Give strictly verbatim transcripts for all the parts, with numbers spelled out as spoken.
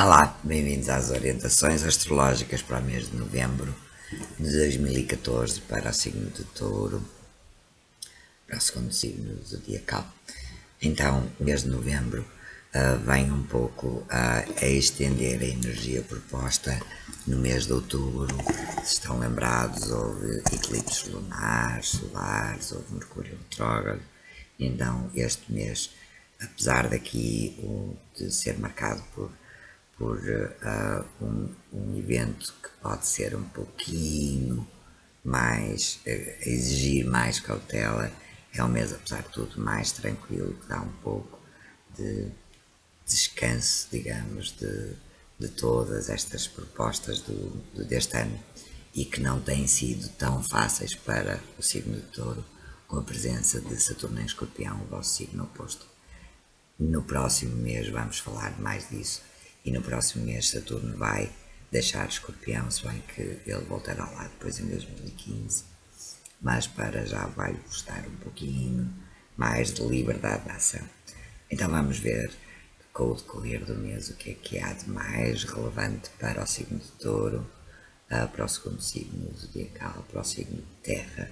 Olá, bem-vindos às orientações astrológicas para o mês de novembro de dois mil e catorze para o signo de Touro, para o segundo signo zodiacal. Então, o mês de novembro uh, vem um pouco a, a estender a energia proposta no mês de outubro. Se estão lembrados, houve eclipses lunares, solares, houve Mercúrio retrógrado. Então, este mês, apesar daqui um, de ser marcado por por uh, um, um evento que pode ser um pouquinho mais, uh, exigir mais cautela, é um mês, apesar de tudo, mais tranquilo, que dá um pouco de descanso, digamos, de, de todas estas propostas do, do, deste ano e que não têm sido tão fáceis para o signo de Touro, com a presença de Saturno em Escorpião, o vosso signo oposto. No próximo mês vamos falar mais disso. E no próximo mês Saturno vai deixar Escorpião, se bem que ele voltará lá depois em dois mil e quinze, mas para já vai gostar um pouquinho mais de liberdade de ação. Então vamos ver com o decorrer do mês o que é que há de mais relevante para o signo de Touro, para o segundo signo zodiacal, para o signo de Terra,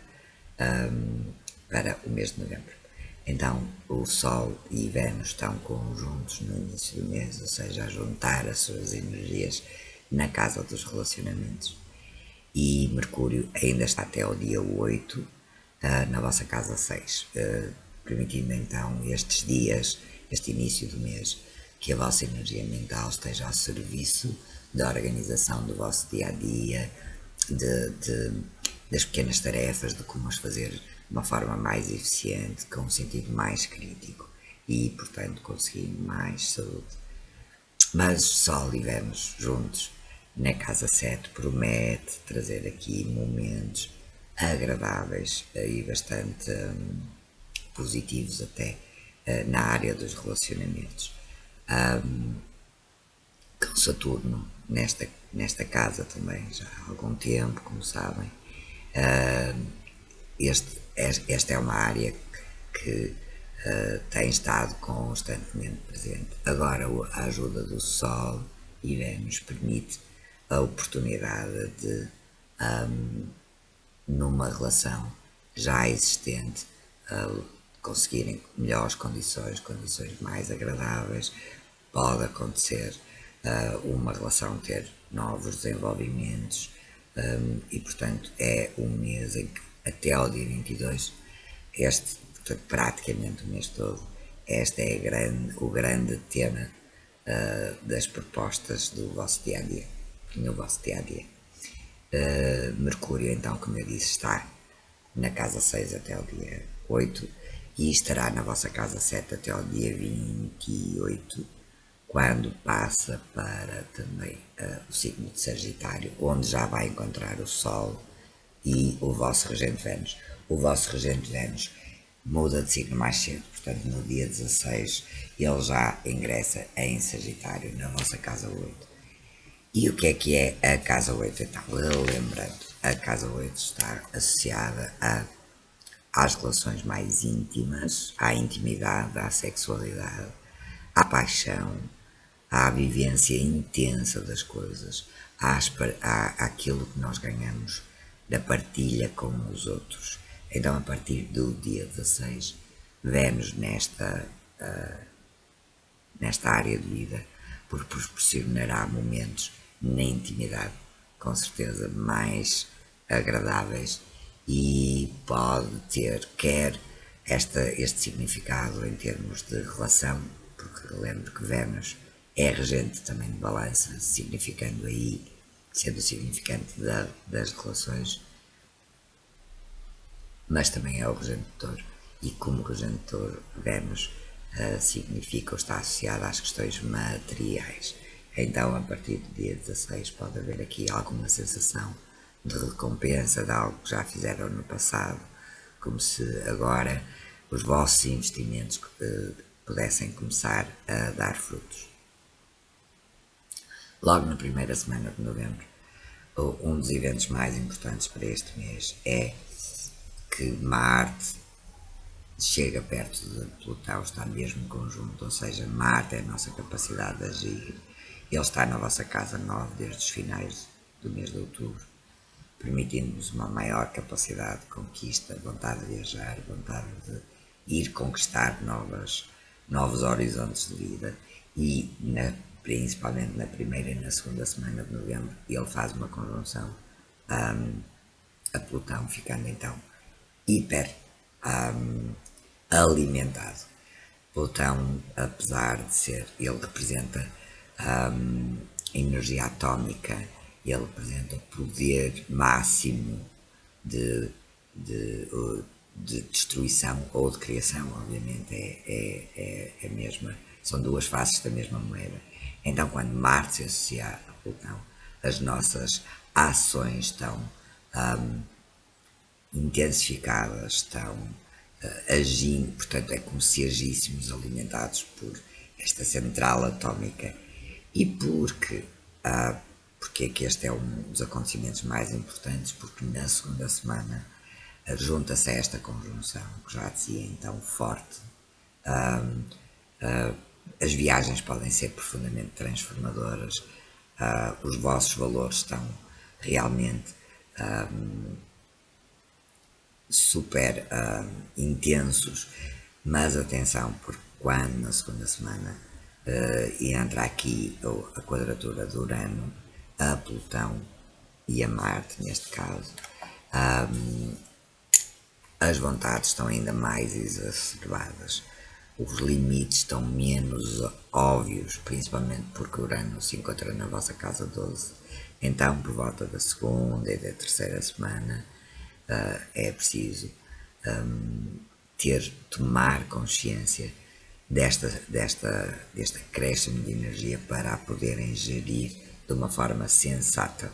para o mês de novembro. Então, o Sol e Vênus estão conjuntos no início do mês, ou seja, a juntar as suas energias na casa dos relacionamentos. E Mercúrio ainda está até o dia oito uh, na vossa casa seis, uh, permitindo então estes dias, este início do mês, que a vossa energia mental esteja ao serviço da organização do vosso dia-a-dia, de, de, das pequenas tarefas, de como as fazer de uma forma mais eficiente, com um sentido mais crítico e, portanto, conseguir mais saúde. Mas Sol e Vênus juntos na casa sete promete trazer aqui momentos agradáveis e bastante hum, positivos até uh, na área dos relacionamentos. Um, com Saturno nesta, nesta casa também já há algum tempo, como sabem. Uh, este, esta é uma área que, que uh, tem estado constantemente presente. Agora a ajuda do Sol e Vênus permite a oportunidade de, um, numa relação já existente, uh, conseguirem melhores condições, condições mais agradáveis. Pode acontecer uh, uma relação ter novos desenvolvimentos um, e, portanto, é um mês em que até ao dia vinte e dois, este, portanto, praticamente o mês todo, este é grande, o grande tema uh, das propostas do vosso dia-a-dia, no vosso dia-a-dia. Uh, Mercúrio, então, como eu disse, está na casa seis até o dia oito e estará na vossa casa sete até o dia vinte e oito, quando passa para também uh, o signo de Sagitário, onde já vai encontrar o Sol e o vosso regente Vênus. O vosso regente Vênus muda de signo mais cedo, portanto no dia dezasseis ele já ingressa em Sagitário, na vossa casa oito. E o que é que é a casa oito? Então, lembrando, a casa oito está associada a, às relações mais íntimas, à intimidade, à sexualidade, à paixão, à vivência intensa das coisas, às, à, àquilo que nós ganhamos da partilha com os outros. Então, a partir do dia dezasseis, Vênus nesta, uh, nesta área de vida, porque proporcionará momentos na intimidade, com certeza mais agradáveis, e pode ter quer esta, este significado em termos de relação, porque lembro que Vênus é regente também de balança, significando aí, sendo significante da, das relações, mas também é o regente de Touro, e como regente de Touro, Vênus uh, significa ou está associado às questões materiais. Então, a partir do dia dezasseis pode haver aqui alguma sensação de recompensa de algo que já fizeram no passado, como se agora os vossos investimentos uh, pudessem começar a dar frutos. Logo na primeira semana de novembro, um dos eventos mais importantes para este mês é que Marte chega perto de Plutão, está mesmo conjunto, ou seja, Marte é a nossa capacidade de agir Ele está na vossa casa nove desde os finais do mês de outubro, permitindo-nos uma maior capacidade de conquista, vontade de viajar, vontade de ir conquistar novas, novos horizontes de vida. E na, principalmente na primeira e na segunda semana de novembro ele faz uma conjunção um, a Plutão, ficando então hiper um, alimentado. Plutão, apesar de ser, ele representa um, energia atómica, ele representa o poder máximo de, de, de destruição ou de criação, obviamente é, é, é, é a mesma, são duas faces da mesma moeda. Então, quando Marte se associa a Plutão, as nossas ações estão um, intensificadas, estão uh, agindo, portanto é como se agíssemos alimentados por esta central atómica. E porque, uh, porque é que este é um dos acontecimentos mais importantes? Porque na segunda semana uh, junta-se a esta conjunção, que já dizia então forte. Uh, uh, as viagens podem ser profundamente transformadoras, uh, os vossos valores estão realmente um, super uh, intensos, mas atenção, porque quando na segunda semana uh, entra aqui a quadratura de Urano a Plutão e a Marte, neste caso, um, as vontades estão ainda mais exacerbadas, os limites estão menos óbvios, principalmente porque Urano se encontra na vossa casa doze. Então, por volta da segunda e da terceira semana, uh, é preciso um, ter, tomar consciência desta, desta, deste acréscimo de energia para a poderem gerir de uma forma sensata.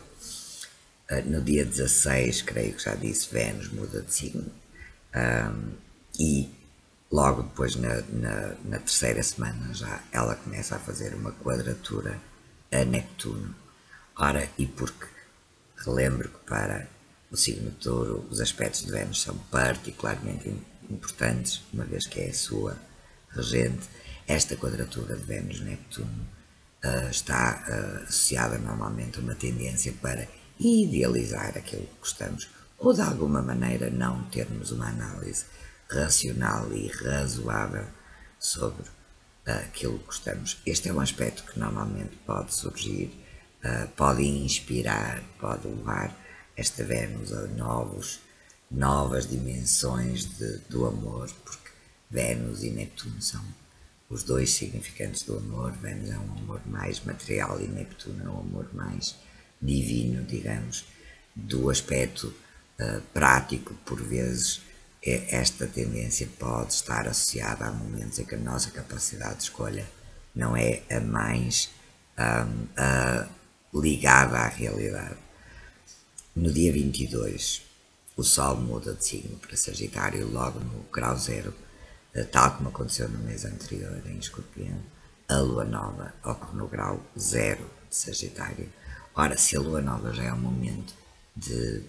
Uh, no dia dezasseis, creio que já disse, Vênus muda de signo. Um, e logo depois, na, na, na terceira semana, já ela começa a fazer uma quadratura a Neptuno. Ora, e porque relembro que para o signo de Touro os aspectos de Vênus são particularmente importantes, uma vez que é a sua regente, esta quadratura de Vênus-Neptuno uh, está uh, associada normalmente a uma tendência para idealizar aquilo que gostamos, ou de alguma maneira não termos uma análise racional e razoável sobre uh, aquilo que gostamos. Este é um aspecto que normalmente pode surgir, uh, pode inspirar, pode levar esta Vênus a novos, novas dimensões de, do amor, porque Vênus e Neptuno são os dois significantes do amor. Vênus é um amor mais material e Neptuno é um amor mais divino, digamos, do aspecto uh, prático. Por vezes esta tendência pode estar associada a momentos em que a nossa capacidade de escolha não é a mais um, a, ligada à realidade. No dia vinte e dois, o Sol muda de signo para Sagitário, logo no grau zero, tal como aconteceu no mês anterior em Escorpião. A Lua Nova ocorre no grau zero de Sagitário. Ora, se a Lua Nova já é um momento de,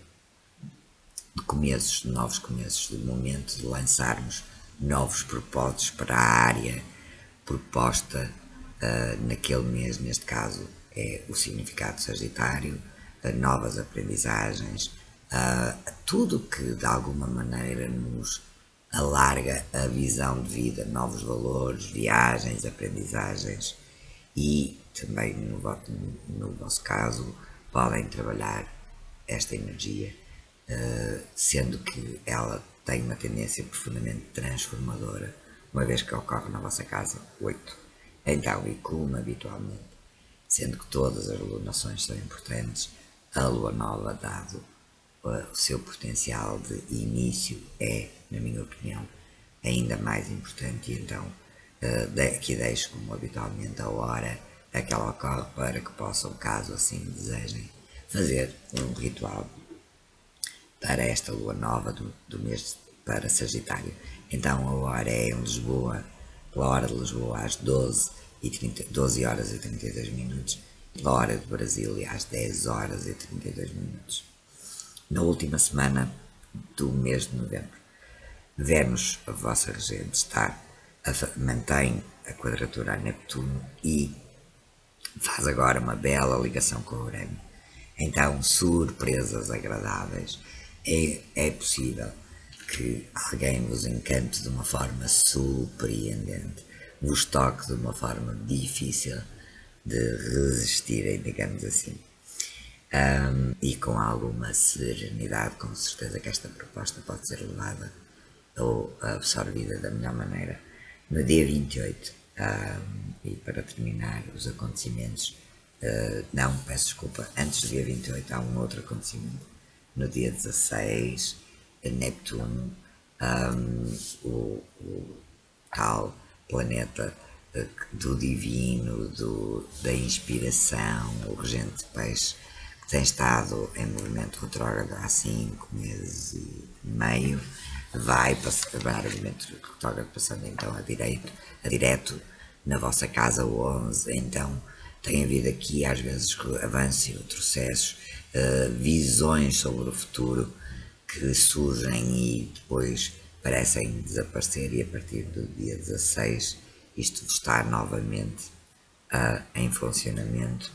de começos, de novos começos, de momento de lançarmos novos propósitos para a área proposta uh, naquele mês, neste caso é o significado Sagitário, uh, novas aprendizagens, uh, tudo que de alguma maneira nos alarga a visão de vida, novos valores, viagens, aprendizagens. E também no, no vosso caso podem trabalhar esta energia, uh, sendo que ela tem uma tendência profundamente transformadora, uma vez que ocorre na vossa casa oito. Então, e como habitualmente, sendo que todas as lunações são importantes, a lua nova, dado o seu potencial de início, é, na minha opinião, ainda mais importante. E então aqui deixo, como habitualmente, a hora a que ela ocorre, para que possam, caso assim desejem, fazer um ritual para esta lua nova do, do mês para Sagitário. Então a hora é em Lisboa, pela hora de Lisboa, às doze, e trinta, doze horas e trinta e dois minutos, pela hora de Brasília, às dez horas e trinta e dois minutos. Na última semana do mês de novembro, Vênus, a vossa regente, está a, mantém a quadratura a Neptuno e faz agora uma bela ligação com o Urânio. Então, surpresas agradáveis. É, é possível que alguém vos encante de uma forma surpreendente, vos toque de uma forma difícil de resistirem, digamos assim. Um, e com alguma serenidade, com certeza que esta proposta pode ser levada ou absorvida da melhor maneira. No dia vinte e oito, um, e para terminar os acontecimentos, uh, não, peço desculpa, antes do dia vinte e oito há um outro acontecimento. No dia dezasseis, Neptuno, um, o, o tal planeta uh, do divino, do, da inspiração, o regente de peixe, que tem estado em movimento retrógrado há cinco meses e meio, vai passar o movimento retrógrado passando então a direito, a direto na vossa casa onze, então tem havido aqui às vezes avanços e retrocessos, uh, visões sobre o futuro que surgem e depois parecem desaparecer, e a partir do dia dezasseis isto está novamente uh, em funcionamento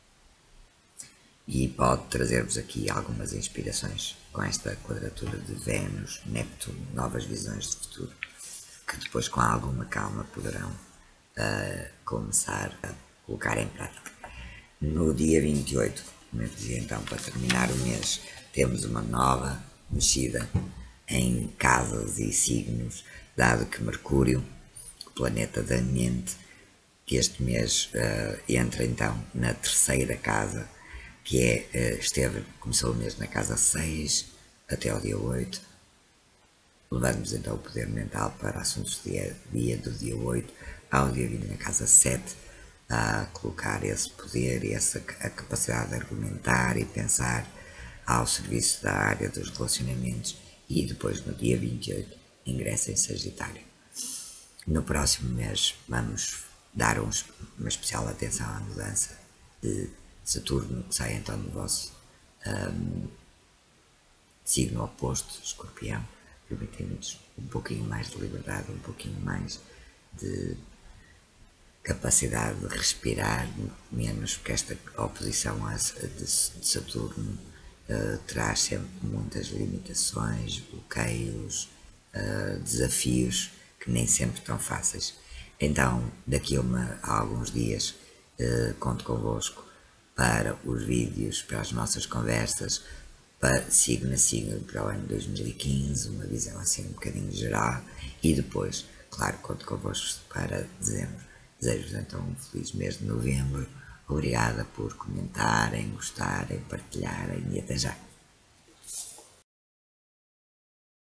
e pode trazer-vos aqui algumas inspirações com esta quadratura de Vênus, Neptuno, novas visões de futuro, que depois com alguma calma poderão uh, começar a colocar em prática. No dia vinte e oito, como eu dizia então, para terminar o mês, temos uma nova mexida em casas e signos, dado que Mercúrio, o planeta da mente, que este mês uh, entra então na terceira casa, que é, uh, esteve, começou o mês na casa seis até ao dia oito, levando-nos então o poder mental para assuntos do dia, dia do dia oito ao dia vinte na casa sete, a colocar esse poder e essa a capacidade de argumentar e pensar ao serviço da área dos relacionamentos, e depois no dia vinte e oito ingressa em Sagitário. No próximo mês vamos dar uns, uma especial atenção à mudança de Saturno, que sai então do vosso um, signo oposto, Escorpião, permitindo-nos um pouquinho mais de liberdade, um pouquinho mais de capacidade de respirar menos, porque esta oposição de Saturno uh, traz sempre muitas limitações, bloqueios, uh, desafios que nem sempre estão fáceis. Então, daqui a, uma, a alguns dias, uh, conto convosco para os vídeos, para as nossas conversas, para signo a signo para o ano dois mil e quinze, uma visão assim um bocadinho geral, e depois, claro, conto convosco para dezembro. Desejo-vos então um feliz mês de novembro. Obrigada por comentarem, gostarem, partilharem, e até já.